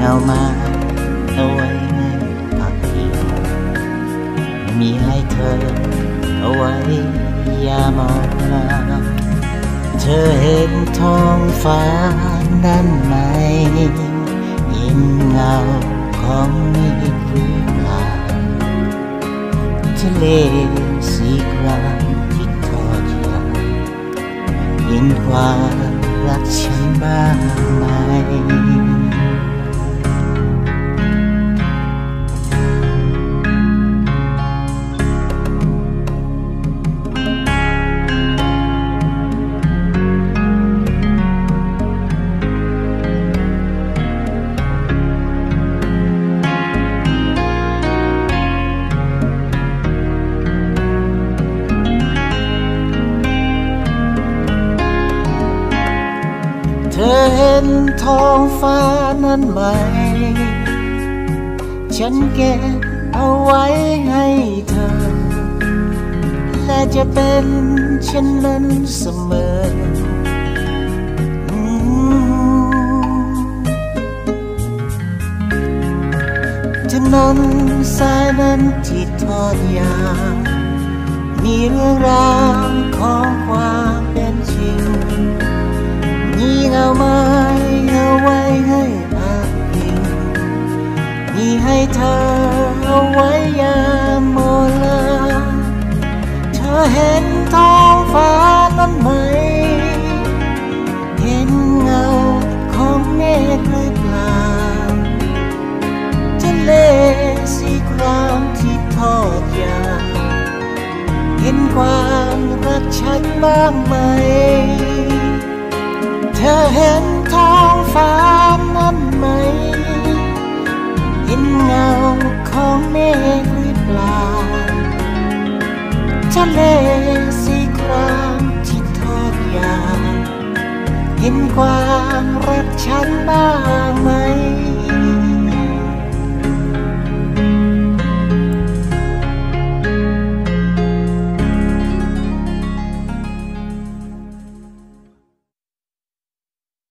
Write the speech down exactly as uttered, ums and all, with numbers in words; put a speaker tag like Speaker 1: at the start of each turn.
Speaker 1: เงามาเอาไว้ให้พักพิงมีให้เธอเอาไว้ยามองลาเธอเห็นท้องฟ้านั้นไหมเห็นเงาของเมฆหรือเปล่าทะเลสีครามที่ทอดยาวเห็นความรักฉันบ้างไหมเธอเห็นท้องฟ้านั้นไหมฉันเก็บเอาไว้ให้เธอและจะเป็นเช่นนั้นเสมอถนนสายนั้นที่ทอดยาวมีเรื่องราวของความเป็นจริงมีเงาไม้เอาไว้ให้พักพิงมีให้เธอเอาไว้ยามโมลาเธอเห็นท้องฟ้านั้นไหมเห็นเงาของเมฆหรือเปล่าทะเลสีครามที่ทอดยาวเห็นความรักฉันบ้างไหมเธอเห็นท้องฟ้านั้นไหมเห็นเงาของเมฆหรือเปล่าทะเลสีครามที่ทอดยาวเห็นความรักฉันบ้างไหม